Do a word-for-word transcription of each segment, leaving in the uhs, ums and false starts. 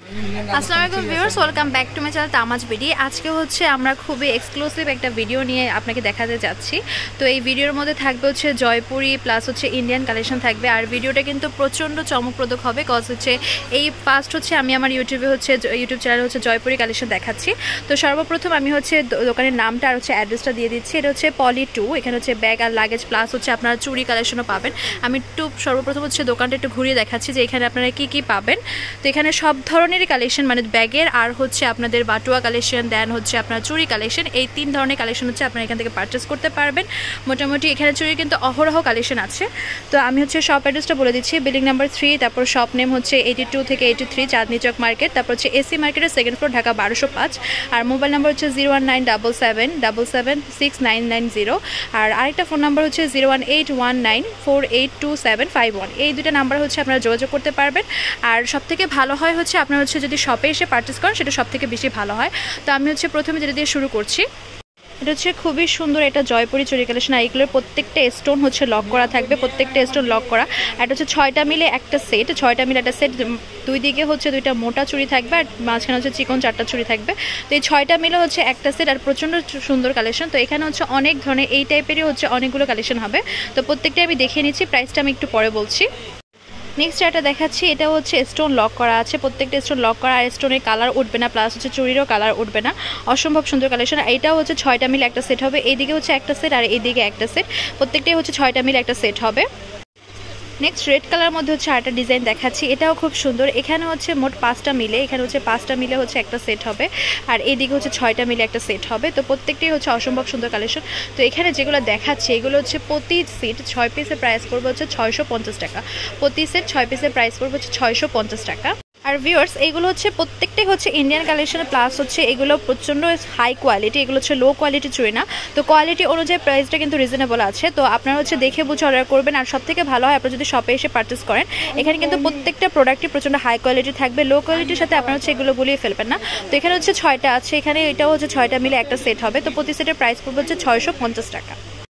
আসসালামু আলাইকুম viewers, welcome back to my channel Tamaj BD. আজকে হচ্ছে আমরা খুবই এক্সক্লুসিভ একটা ভিডিও নিয়ে আপনাকে দেখাতে যাচ্ছি। তো এই ভিডিওর মধ্যে থাকবে হচ্ছে জয়পুরি প্লাস হচ্ছে ইন্ডিয়ান কালেকশন থাকবে। আর ভিডিওটা কিন্তু প্রচণ্ড চমকপ্রদ হবে, কজ হচ্ছে এই ফার্স্ট হচ্ছে আমি আমার ইউটিউবে হচ্ছে ইউটিউব চ্যানেল হচ্ছে জয়পুরি কালেকশন দেখাচ্ছি। তো সর্বপ্রথম আমি হচ্ছে দোকানের নামটা আর হচ্ছে অ্যাড্রেসটা দিয়ে দিচ্ছি। এটা হচ্ছে পলি টু, এখানে হচ্ছে ব্যাগ আর লাগেজ প্লাস হচ্ছে আপনারা চুরি কালেকশনও পাবেন। আমি একটু সর্বপ্রথম হচ্ছে দোকানটা একটু ঘুরিয়ে দেখাচ্ছি যে এখানে আপনারা কী কী পাবেন। তো এখানে সব ধরনেরই কালেকশন, মানে ব্যাগের আর হচ্ছে আপনাদের বাটুয়া কালেকশন, দেন হচ্ছে আপনার চুরি কালেকশন, এই তিন ধরনের কালেকশন হচ্ছে আপনারা এখান থেকে পারচেস করতে পারবেন। মোটামুটি এখানে চুরি কিন্তু অহরহ কালেকশন আছে। তো আমি হচ্ছে শপ অ্যাড্রেসটা বলে দিচ্ছি। বিল্ডিং নাম্বার থ্রি, তারপর শপ নেম হচ্ছে এইটি টু থেকে eighty three Chandni Chowk market, তারপর হচ্ছে এসি মার্কেটের সেকেন্ড ফ্লোর, ঢাকা বারোশো পাঁচ। আর মোবাইল নাম্বার হচ্ছে zero one nine double seven double seven six nine nine zero. আর আরেকটা ফোন নাম্বার হচ্ছে zero one eight one nine four eight two seven five one. এই দুটো নাম্বার হচ্ছে আপনারা যোগাযোগ করতে পারবেন। আর সবথেকে ভালো হয় হচ্ছে আপনারা হচ্ছে যদি শপে এসে পারচেস করেন সেটা সব থেকে বেশি ভালো হয়। তো আমি হচ্ছে প্রথমে যেটা দিয়ে শুরু করছি, এটা হচ্ছে খুবই সুন্দর এটা জয়পুরি চুরি কালেকশন। আর এগুলোর প্রত্যেকটা স্টোন হচ্ছে লক করা থাকবে, প্রত্যেকটা স্টোন লক করা। আর এটা হচ্ছে ছয়টা মিলে একটা সেট, ছয়টা মিলে একটা সেট, দুই দিকে হচ্ছে দুইটা মোটা চুরি থাকবে আর মাঝখানে হচ্ছে চিকন চারটা চুরি থাকবে। তো এই ছয়টা মিলে হচ্ছে একটা সেট আর প্রচণ্ড সুন্দর কালেকশন। তো এখানে হচ্ছে অনেক ধরনের এই টাইপেরই হচ্ছে অনেকগুলো কালেকশন হবে। তো প্রত্যেকটা আমি দেখিয়ে নিচ্ছি, প্রাইসটা আমি একটু পরে বলছি। নেক্সট যেটা দেখাচ্ছি এটা হচ্ছে স্টোন লক করা আছে, প্রত্যেকটা স্টোন লক করা, আর স্টোনের কালার উঠবে না, প্লাস হচ্ছে চুরিরও কালার উঠবে না। অসম্ভব সুন্দর কালেকশন। এইটাও হচ্ছে ছয়টা মিলে একটা সেট হবে, এইদিকে হচ্ছে একটা সেট আর এইদিকে একটা সেট, প্রত্যেকটাই হচ্ছে ছয়টা মিলে একটা সেট হবে। নেক্সট রেড কালার মধ্যে হচ্ছে আরেকটা ডিজাইন দেখাচ্ছি, এটাও খুব সুন্দর। এখানে হচ্ছে মোট পাঁচটা মিলে, এখানে হচ্ছে পাঁচটা মিলে হচ্ছে একটা সেট হবে, আর এইদিকে হচ্ছে ছয়টা মিলে একটা সেট হবে। তো প্রত্যেকটাই হচ্ছে অসম্ভব সুন্দর কালেকশন। তো এখানে যেগুলো দেখাচ্ছে এগুলো হচ্ছে প্রতি সেট ছয় পিসের প্রাইস পড়বে হচ্ছে ছয়শো পঞ্চাশ টাকা। প্রতি সেট ছয় পিসের প্রাইস পড়বে হচ্ছে ছয়শো পঞ্চাশ টাকা। আর ভিউয়ার্স এইগুলো হচ্ছে প্রত্যেকটাই হচ্ছে ইন্ডিয়ান কালেকশন, প্লাস হচ্ছে এগুলো প্রচণ্ড হাই কোয়ালিটি, এগুলো হচ্ছে লো কোয়ালিটি চুরি না। তো কোয়ালিটি অনুযায়ী প্রাইসটা কিন্তু রিজনেবল আছে। তো আপনারা হচ্ছে দেখে বুঝে অর্ডার করবেন। আর সব থেকে ভালো হয় আপনারা যদি শপে এসে পারচেস করেন, এখানে কিন্তু প্রত্যেকটা প্রোডাক্টই প্রচণ্ড হাই কোয়ালিটি থাকবে, লো কোয়ালিটির সাথে আপনারা হচ্ছে এগুলো গুলিয়ে ফেলবেন না। তো এখানে হচ্ছে ছয়টা আছে, এখানে এটাও হচ্ছে ছয়টা মিলে একটা সেট হবে। তো প্রতি সেটের প্রাইস পড়বে হচ্ছে ছয়শো পঞ্চাশ টাকা।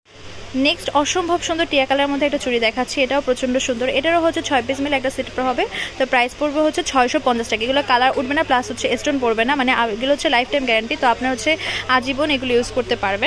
নেক্সট অসম্ভব সুন্দর টিয়া কালারের মধ্যে একটা চুড়ি দেখাচ্ছি, এটাও প্রচণ্ড সুন্দর। এটারও হচ্ছে ছয় পিস মিলে একটা সেট হবে। তো প্রাইস পড়বে হচ্ছে ছয়শো পঞ্চাশ টাকা। এগুলো কালার উঠবে না, প্লাস হচ্ছে স্টোন পড়বে না, মানে এগুলো হচ্ছে লাইফ টাইম গ্যারান্টি। তো আপনার হচ্ছে আজীবন এগুলো ইউজ করতে পারবেন।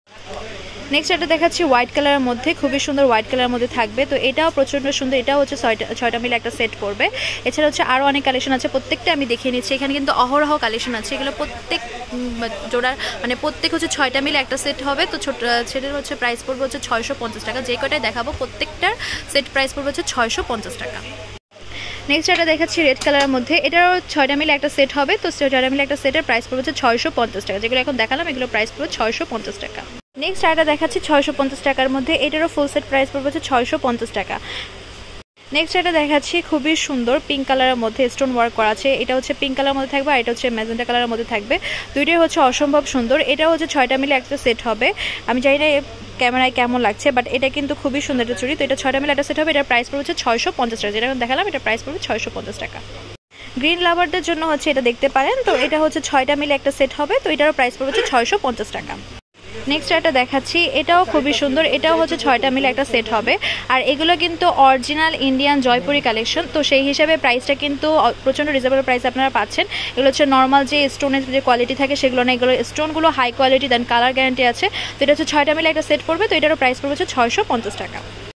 নেক্সট এটা দেখাচ্ছি হোয়াইট কালারের মধ্যে, খুবই সুন্দর হোয়াইট কালারের মধ্যে থাকবে। তো এটাও প্রচণ্ড সুন্দর, এটাও হচ্ছে ছয়টা ছয়টা মিলে একটা সেট পড়বে। এছাড়া হচ্ছে আরও অনেক কালেকশন আছে, প্রত্যেকটা আমি দেখিয়ে নিচ্ছি। এখানে কিন্তু অহরহ কালেকশন আছে, এগুলো প্রত্যেক জোড়ার মানে প্রত্যেক হচ্ছে ছয়টা মিলে একটা সেট হবে। তো ছোট সেটের হচ্ছে প্রাইস পড়বে হচ্ছে ছয়শো পঞ্চাশ টাকা। যে কটাই দেখাবো প্রত্যেকটার সেট প্রাইস পড়বে হচ্ছে ছয়শো পঞ্চাশ টাকা। নেক্সট এটা দেখাচ্ছি রেড কালারের মধ্যে, এটারও ছয়টা মিলে একটা সেট হবে। তো ছয়টা মিলে একটা সেটের প্রাইস পড়বে হচ্ছে ছয়শো পঞ্চাশ টাকা। যেগুলো এখন দেখালাম এগুলো প্রাইস পড়বে ছয়শো পঞ্চাশ টাকা। নেক্সট এটা দেখাচ্ছি ছয়শো পঞ্চাশ টাকার মধ্যে, এটারও ফুল সেট প্রাইস পড়বে হচ্ছে ছয়শো পঞ্চাশ টাকা। নেক্সট এটা দেখাচ্ছি খুবই সুন্দর পিঙ্ক কালারের মধ্যে স্টোন ওয়ার্ক করা আছে, এটা হচ্ছে পিঙ্ক কালারের মধ্যে থাকবে, আর এটা হচ্ছে ম্যাজেন্টা কালারের মধ্যে থাকবে। দুইটাই হচ্ছে অসম্ভব সুন্দর। এটাও হচ্ছে ছয়টা মিলে একটা সেট হবে। আমি জানি না ক্যামেরায় কেমন লাগছে, বাট এটা কিন্তু খুবই সুন্দর একটা চুড়ি। তো এটা ছয়টা মিলে একটা সেট হবে, এটার প্রাইস পড়বে হচ্ছে ছয়শো পঞ্চাশ টাকা। যেটা দেখালাম এটা প্রাইস পড়বে ছয়শো পঞ্চাশ টাকা। গ্রিন লাভারদের জন্য হচ্ছে এটা দেখতে পারেন। তো এটা হচ্ছে ছয়টা মিলে একটা সেট হবে। তো এটারও প্রাইস পড়বে হচ্ছে ছয়শো পঞ্চাশ টাকা। নেক্সট একটা দেখাচ্ছি, এটাও খুবই সুন্দর, এটাও হচ্ছে ছয়টা মিলে একটা সেট হবে। আর এগুলো কিন্তু অরিজিনাল ইন্ডিয়ান জয়পুরি কালেকশন। তো সেই হিসাবে প্রাইসটা কিন্তু প্রচণ্ড রিজনেবল প্রাইস আপনারা পাচ্ছেন। এগুলো হচ্ছে নর্মাল যে স্টোনের যে কোয়ালিটি থাকে সেগুলো না, এগুলো স্টোনগুলো high quality, then colour guarantee আছে। তো এটা হচ্ছে ছয়টা মিলে একটা সেট পড়বে। তো এটারও প্রাইস পড়বে হচ্ছে ছয়শো পঞ্চাশ টাকা।